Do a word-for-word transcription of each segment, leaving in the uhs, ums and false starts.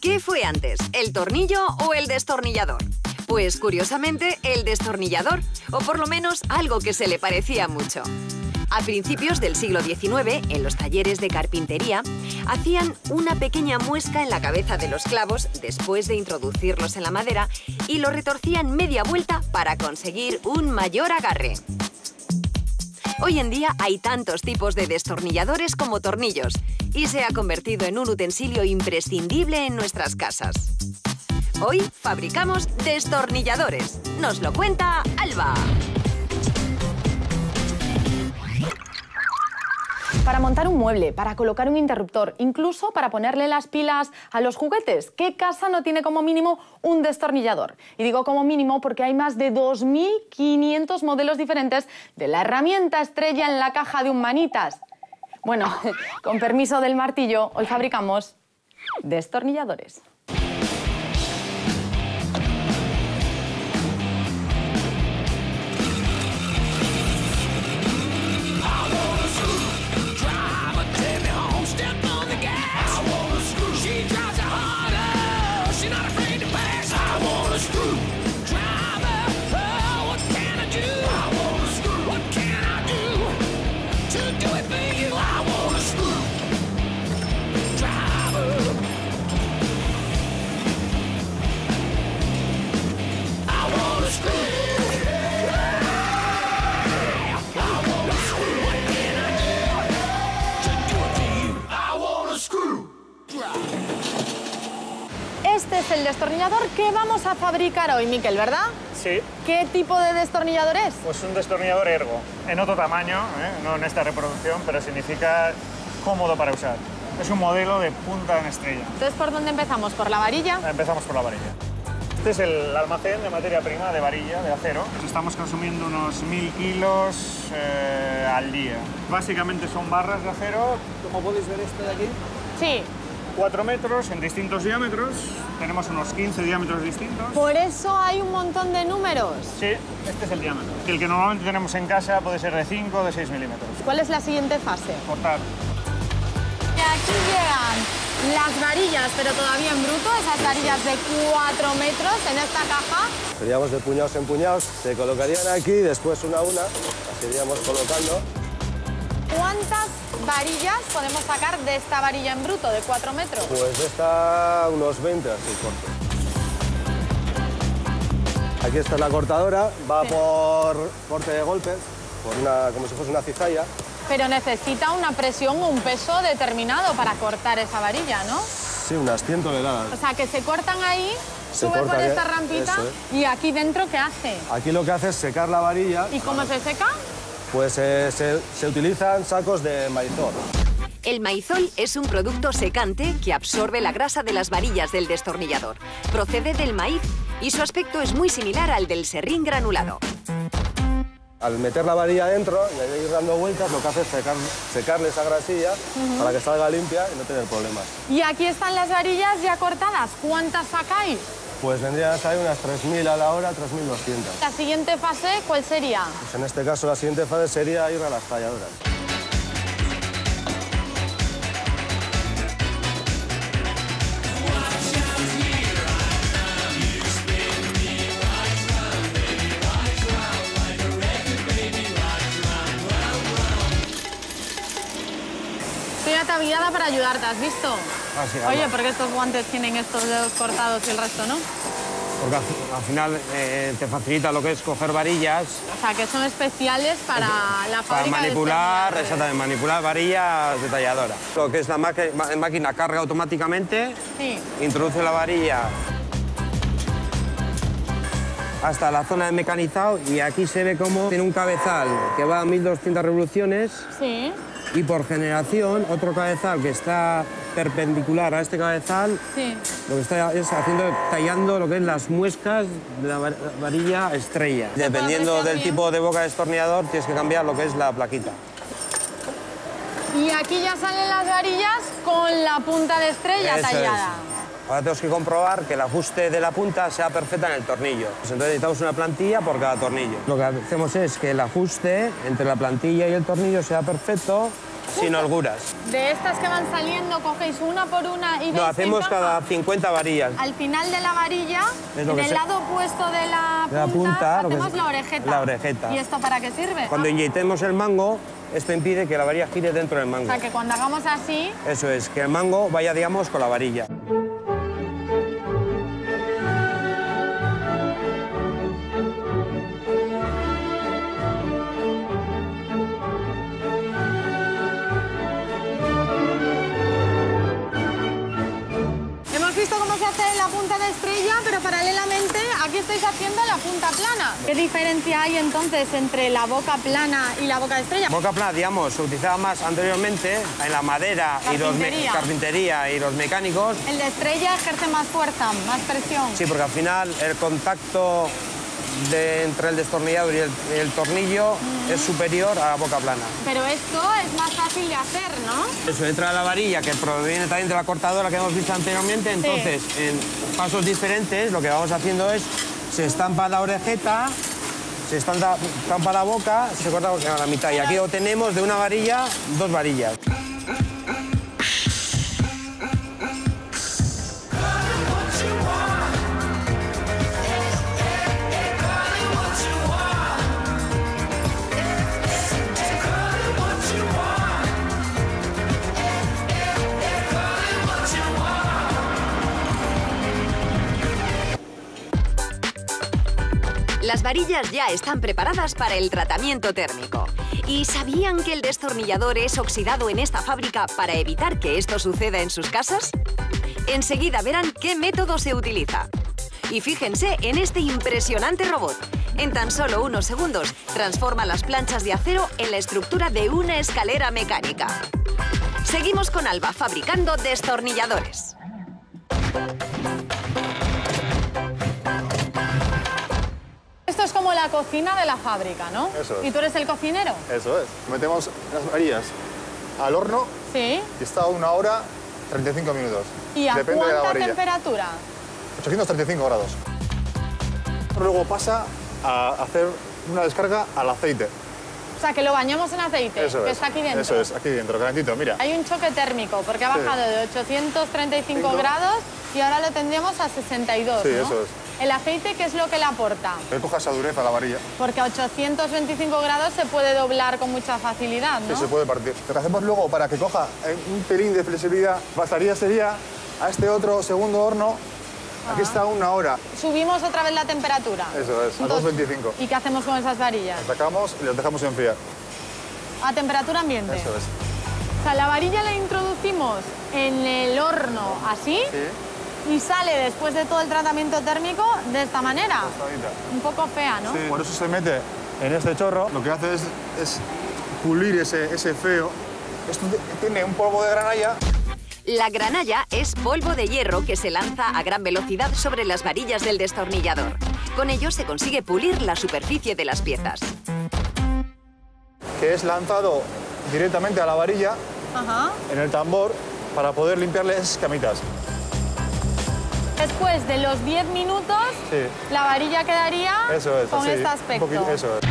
¿Qué fue antes, el tornillo o el destornillador? Pues curiosamente, el destornillador, o por lo menos algo que se le parecía mucho. A principios del siglo diecinueve, en los talleres de carpintería, hacían una pequeña muesca en la cabeza de los clavos después de introducirlos en la madera y lo retorcían media vuelta para conseguir un mayor agarre. Hoy en día hay tantos tipos de destornilladores como tornillos y se ha convertido en un utensilio imprescindible en nuestras casas. Hoy fabricamos destornilladores. Nos lo cuenta Alba. Para montar un mueble, para colocar un interruptor, incluso para ponerle las pilas a los juguetes. ¿Qué casa no tiene como mínimo un destornillador? Y digo como mínimo porque hay más de dos mil quinientos modelos diferentes de la herramienta estrella en la caja de un manitas. Bueno, con permiso del martillo, hoy fabricamos destornilladores. Este es el destornillador que vamos a fabricar hoy, Miquel, ¿verdad? Sí. ¿Qué tipo de destornillador es? Pues un destornillador ergo, en otro tamaño, ¿eh? No en esta reproducción, pero significa cómodo para usar. Es un modelo de punta en estrella. Entonces, ¿por dónde empezamos? ¿Por la varilla? Empezamos por la varilla. Este es el almacén de materia prima de varilla, de acero. Estamos consumiendo unos mil kilos eh, al día. Básicamente son barras de acero, como podéis ver este de aquí. Sí. cuatro metros en distintos diámetros. Tenemos unos quince diámetros distintos. Por eso hay un montón de números. Sí, este es el diámetro. El que normalmente tenemos en casa puede ser de cinco o de seis milímetros. ¿Cuál es la siguiente fase? Cortar. Y aquí llegan las varillas, pero todavía en bruto, esas varillas de cuatro metros en esta caja. Seríamos de puñados en puñados, se colocarían aquí, después una a una, las iríamos colocando. ¿Cuántas varillas podemos sacar de esta varilla en bruto de cuatro metros? Pues de esta unos veinte así corto. Aquí está la cortadora, va sí. por corte de golpes, por una, como si fuese una cizalla. Pero necesita una presión o un peso determinado para cortar esa varilla, ¿no? Sí, unas cien toneladas. O sea, que se cortan ahí, se sube corta por esta rampita es. Y aquí dentro, ¿qué hace? Aquí lo que hace es secar la varilla. ¿Y cómo se seca? Pues eh, se, se utilizan sacos de maizol. El maizol es un producto secante que absorbe la grasa de las varillas del destornillador. Procede del maíz y su aspecto es muy similar al del serrín granulado. Al meter la varilla dentro y ir dando vueltas, lo que hace es secar, secarle esa grasilla uh-huh. para que salga limpia y no tener problemas. Y aquí están las varillas ya cortadas. ¿Cuántas sacáis? Pues vendrían a salir unas tres mil a la hora, tres mil doscientas. ¿La siguiente fase cuál sería? Pues en este caso la siguiente fase sería ir a las talladoras. Estoy ataviada para ayudarte, ¿has visto? Ah, sí, Oye, ¿por qué estos guantes tienen estos dedos cortados y el resto no? Porque al, al final eh, te facilita lo que es coger varillas. O sea, que son especiales para la fábrica. Para manipular, exactamente, manipular varillas detalladoras. Lo que es la máquina carga automáticamente, sí. Introduce la varilla hasta la zona de mecanizado y aquí se ve cómo tiene un cabezal que va a mil doscientas revoluciones. Sí. Y por generación, otro cabezal que está perpendicular a este cabezal, sí. Lo que está es haciendo, tallando lo que es las muescas de la varilla estrella. Dependiendo del tipo de boca de destornillador, tienes que cambiar lo que es la plaquita. Y aquí ya salen las varillas con la punta de estrella Eso tallada. Es. Ahora tenemos que comprobar que el ajuste de la punta sea perfecta en el tornillo. Pues entonces necesitamos una plantilla por cada tornillo. Lo que hacemos es que el ajuste entre la plantilla y el tornillo sea perfecto sin holguras. De estas que van saliendo, cogéis una por una y No, veis hacemos en cada caja. cincuenta varillas. Al final de la varilla, Es lo en que el se- lado opuesto de la De la punta, punta, lo que hacemos se- la orejeta. la orejeta. ¿Y esto para qué sirve? Cuando Ah, inyectemos el mango, esto impide que la varilla gire dentro del o mango. sea, que cuando hagamos así, Eso es, que el mango vaya, digamos, con la varilla. hemos visto cómo se hace la punta de estrella, pero paralelamente aquí estáis haciendo la punta plana. ¿Qué diferencia hay entonces entre la boca plana y la boca de estrella? Boca plana, digamos, se utilizaba más anteriormente en la madera y los me- Carpintería. carpintería y los mecánicos. El de estrella ejerce más fuerza, más presión. Sí, porque al final el contacto de, entre el destornillador y el, el tornillo es superior a la boca plana. Pero esto es más fácil de hacer, ¿no? Eso entra la varilla, que proviene también de la cortadora que hemos visto anteriormente. Entonces, en pasos diferentes, lo que vamos haciendo es, se estampa la orejeta, se estampa, estampa la boca, se corta a la mitad. Y aquí obtenemos de una varilla dos varillas. Las varillas ya están preparadas para el tratamiento térmico. ¿Y sabían que el destornillador es oxidado en esta fábrica para evitar que esto suceda en sus casas? Enseguida verán qué método se utiliza. Y fíjense en este impresionante robot. En tan solo unos segundos transforma las planchas de acero en la estructura de una escalera mecánica. Seguimos con Alba fabricando destornilladores. Esto es como la cocina de la fábrica, ¿no? Eso es. ¿Y tú eres el cocinero? Eso es. Metemos las varillas al horno Sí. y está a una hora treinta y cinco minutos. ¿Y a Depende de la cuánta varilla. temperatura? ochocientos treinta y cinco grados. Luego pasa a hacer una descarga al aceite. O sea, que lo bañamos en aceite, Eso que es. está aquí dentro. Eso es, aquí dentro, calentito, mira. Hay un choque térmico, porque ha Sí. bajado de ochocientos treinta y cinco Cinco. grados y ahora lo tendríamos a sesenta y dos, Sí, ¿no? eso es. ¿El aceite qué es lo que le aporta? Que coja esa dureza a la varilla. Porque a ochocientos veinticinco grados se puede doblar con mucha facilidad, ¿no? Que se puede partir. Lo que hacemos luego para que coja eh, un pelín de flexibilidad, bastaría sería a este otro segundo horno. Aquí está a una hora. Subimos otra vez la temperatura. Eso es, a Entonces, doscientos veinticinco. ¿Y qué hacemos con esas varillas? Sacamos y las dejamos enfriar. A temperatura ambiente. Eso es. O sea, la varilla la introducimos en el horno así Sí. y sale después de todo el tratamiento térmico de esta manera. Tostadita. Un poco fea, ¿no? Sí. Por eso se mete en este chorro. Lo que hace es, es pulir ese, ese feo. Esto tiene un polvo de granalla. La granalla es polvo de hierro que se lanza a gran velocidad sobre las varillas del destornillador. Con ello se consigue pulir la superficie de las piezas. Que es lanzado directamente a la varilla Ajá. en el tambor para poder limpiarle esas camitas. Después de los diez minutos, Sí. la varilla quedaría Eso es, con así, este un aspecto. poquito- eso es.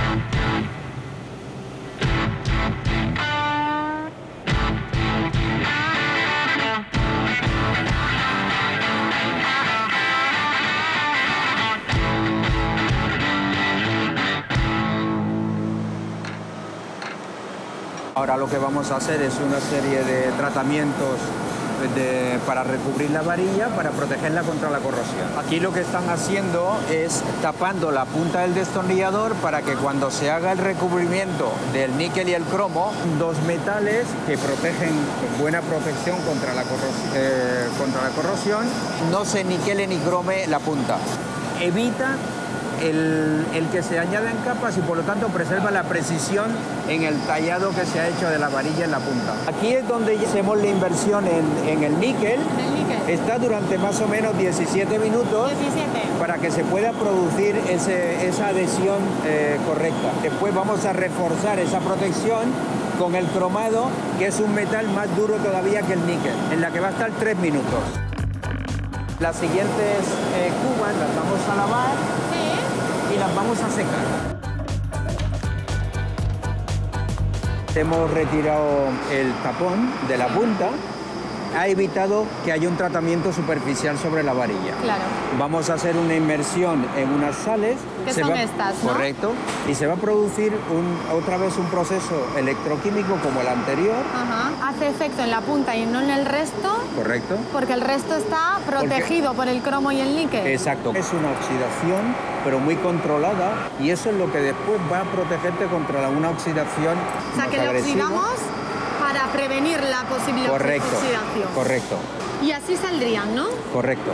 Ahora lo que vamos a hacer es una serie de tratamientos de- para recubrir la varilla, para protegerla contra la corrosión. Aquí lo que están haciendo es tapando la punta del destornillador para que cuando se haga el recubrimiento del níquel y el cromo, dos metales que protegen con buena protección contra la, corros- eh, contra la corrosión, no se niquele ni crome la punta. Evita el, el que se añadan capas y por lo tanto preserva la precisión en el tallado que se ha hecho de la varilla en la punta. Aquí es donde hacemos la inversión en, en el níquel. El níquel. Está durante más o menos diecisiete minutos diecisiete. para que se pueda producir ese- esa adhesión eh, correcta. Después vamos a reforzar esa protección con el cromado, que es un metal más duro todavía que el níquel, en la que va a estar tres minutos. Las siguientes eh, cubas las vamos a lavar y las vamos a secar. hemos retirado el tapón de la punta, ha evitado que haya un tratamiento superficial sobre la varilla. Claro. Vamos a hacer una inmersión en unas sales. Que se son va, estas, ¿no? Correcto. Y se va a producir un, otra vez un proceso electroquímico como el anterior. Ajá. Hace efecto en la punta y no en el resto. Correcto. Porque el resto está protegido porque... por el cromo y el níquel. Exacto. Es una oxidación, pero muy controlada, y eso es lo que después va a protegerte contra una oxidación O sea, más que le agresiva. oxidamos para prevenir la posible Correcto. oxidación. Correcto. Y así saldrían, ¿no? Correcto.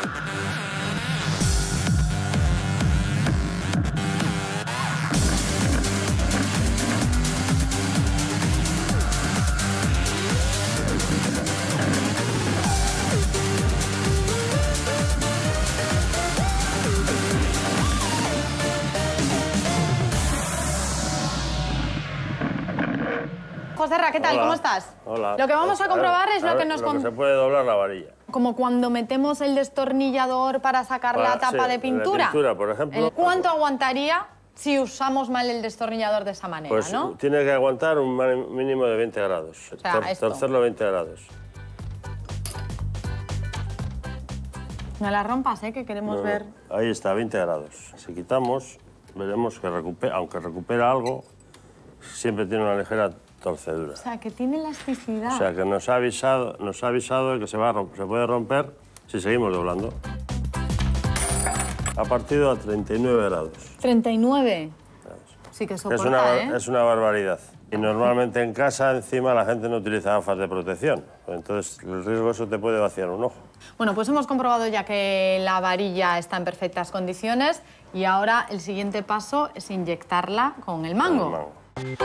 Joserra, ¿qué tal? Hola. ¿Cómo estás? Hola. Lo que vamos a comprobar es a lo ver, que nos... Lo que con- se puede doblar la varilla. Como cuando metemos el destornillador para sacar Para- la tapa sí, de pintura. de pintura, por ejemplo. El- ¿Cuánto aguantaría si usamos mal el destornillador de esa manera, Pues no? tiene que aguantar un mani- mínimo de veinte grados. sea, Tor- esto. Torcerlo veinte grados. No la rompas, ¿eh? Que queremos No, no. ver... Ahí está, veinte grados. Si quitamos, veremos que recupera, aunque recupera algo, siempre tiene una ligera torcedura. O sea, que tiene elasticidad. O sea que nos ha avisado, nos ha avisado de que se, va a romp- se puede romper si seguimos doblando. Ha partido a treinta y nueve grados. treinta y nueve. Sí que soporta, Es una, ¿eh? es una barbaridad. Y normalmente en casa, encima, la gente no utiliza gafas de protección. Entonces, el riesgo eso te puede vaciar un ojo. Bueno, pues hemos comprobado ya que la varilla está en perfectas condiciones y ahora el siguiente paso es inyectarla con el mango. El mango.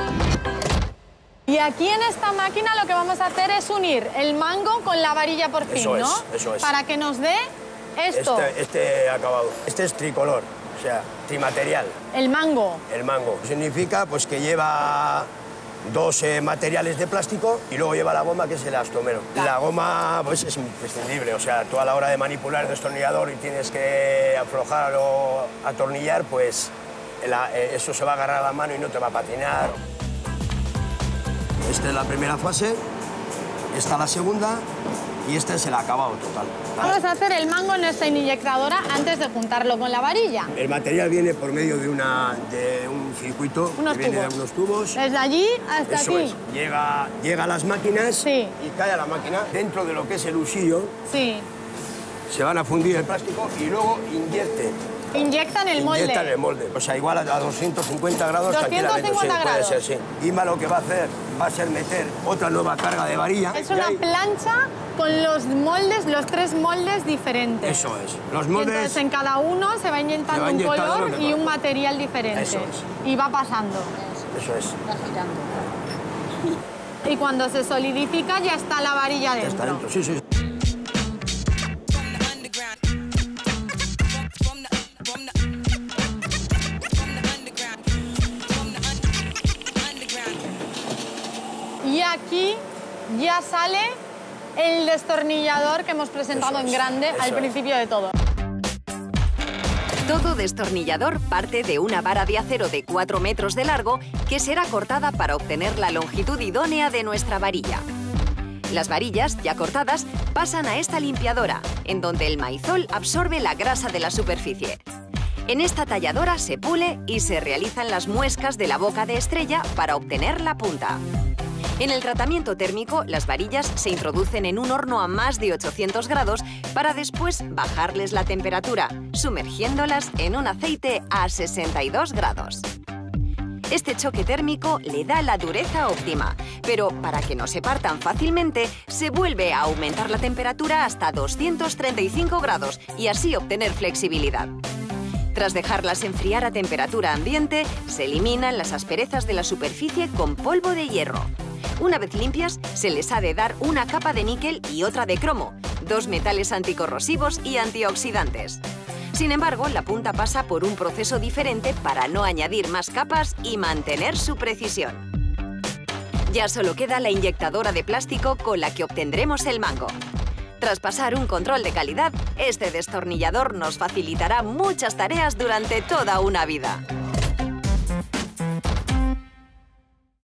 Y aquí en esta máquina lo que vamos a hacer es unir el mango con la varilla por fin, Eso es, ¿no? eso es. Para que nos dé esto, Este, este acabado. Este es tricolor, o sea, trimaterial, el mango. el mango. Significa pues que lleva dos eh, materiales de plástico y luego lleva la goma, que es el elastomero. La goma pues es imprescindible, o sea, tú a la hora de manipular el destornillador y tienes que aflojar o atornillar, pues la- eh, eso se va a agarrar a la mano y no te va a patinar. Esta es la primera fase, esta la segunda y este es el acabado total. Vamos a hacer el mango en esta inyectadora antes de juntarlo con la varilla. El material viene por medio de, una, de un circuito Unos que viene tubos. de unos tubos. Desde allí hasta Eso aquí. es. Llega, llega a las máquinas Sí. y cae a la máquina. Dentro de lo que es el usillo Sí. se van a fundir el plástico y luego invierte. Inyectan el molde. Inyectan el molde. O sea, igual a doscientos cincuenta grados doscientos tranquilamente. cincuenta Sí, puede grados. ser, sí. Ima lo que va a hacer va a ser meter otra nueva carga de varilla. Es y una ahí- plancha con los moldes, los tres moldes diferentes. Eso es. Los Y moldes... entonces en cada uno se va inyectando Se va un inyectando color lo que y va. un material diferente. Eso es. Y va pasando. Eso es. Y cuando se solidifica ya está la varilla Ya dentro. está dentro, sí, sí. Y aquí ya sale el destornillador que hemos presentado Eso en es, grande eso al es. principio de todo. Todo destornillador parte de una vara de acero de cuatro metros de largo que será cortada para obtener la longitud idónea de nuestra varilla. Las varillas, ya cortadas, pasan a esta limpiadora, en donde el maizol absorbe la grasa de la superficie. En esta talladora se pule y se realizan las muescas de la boca de estrella para obtener la punta. En el tratamiento térmico, las varillas se introducen en un horno a más de ochocientos grados para después bajarles la temperatura, sumergiéndolas en un aceite a sesenta y dos grados. Este choque térmico le da la dureza óptima, pero para que no se partan fácilmente, se vuelve a aumentar la temperatura hasta doscientos treinta y cinco grados y así obtener flexibilidad. Tras dejarlas enfriar a temperatura ambiente, se eliminan las asperezas de la superficie con polvo de hierro. Una vez limpias, se les ha de dar una capa de níquel y otra de cromo, dos metales anticorrosivos y antioxidantes. Sin embargo, la punta pasa por un proceso diferente para no añadir más capas y mantener su precisión. Ya solo queda la inyectadora de plástico con la que obtendremos el mango. Tras pasar un control de calidad, este destornillador nos facilitará muchas tareas durante toda una vida.